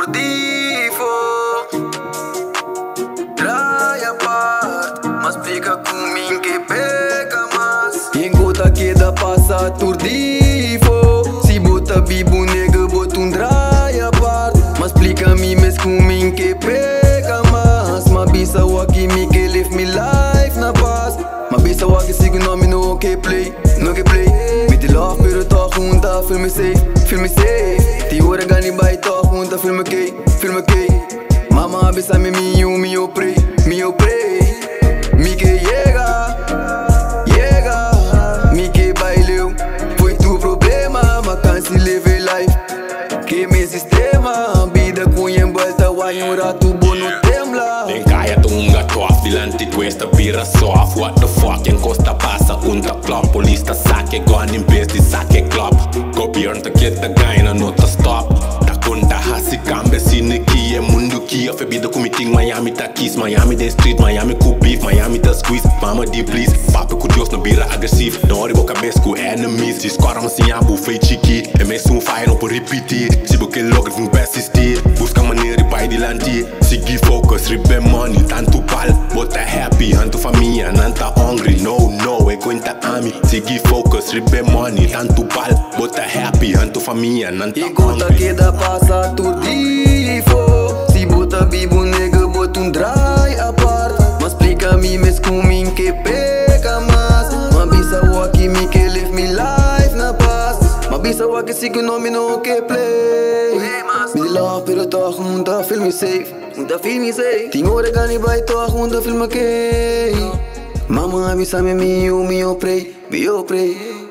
turdifo. Trai a parte, mas fica comigo que pega mais. Quem gota que dá passa turdifo. Se bota bibo nega, bota dry a parte. Mas explica-me mes comigo que pega mais. Ma bisa o aqui me que live me life na paz. Ma bisa o aqui sigo nome no que play, no que play. Me de love pero tô junta, filme safe, filme safe. Ti hora gani vai tô junta, filme que, filme que. Mama bisa me eu pray, eu pray. Me que llega, me que baileu. Foi tu problema, ma canse leve life. Que me sistema, vida com embalta, vai rato bom no tembla. Den kaya tunga toaf, dilanti questa birra soft. What the fuck, en costa passa unta club. Polista sake, gone in base, di sake club. Gobiern ta kita gaina, no ta stop. Ta kunta hasi kambe siniki, e mundu kia. Febida kumiting Miami ta kiss. Miami den street, Miami ku beef. Miami ta squeeze, mama di please. Papi ku dios no birra agressivo. Não ori boca bes ku enemies. Se escora assim a buffet chiqui. E me sun fire no por repetir. Se boque logo vim best assistir. Busca maneira e pai dilanti. Segui focus, ribe money, tanto pal. Bota happy, hanto família, não tá hungry. No, e conta ami. Segui focus, ribe money, tanto pal. Bota happy, hanto família, não tá hungry. E gota que dá passa turdifo. Se bota bibo nega, bota dry a parte. Mas explica-me mes comigo que pega mais. Ma bisa o aqui me que live me life na paz. Ma bisa o aqui sigo nome no que play. Me love pero tô junta, filme safe. Junta filme safe. Tem hora gani vai tô junta, filme que. Mama avisa me eu pray, eu pray.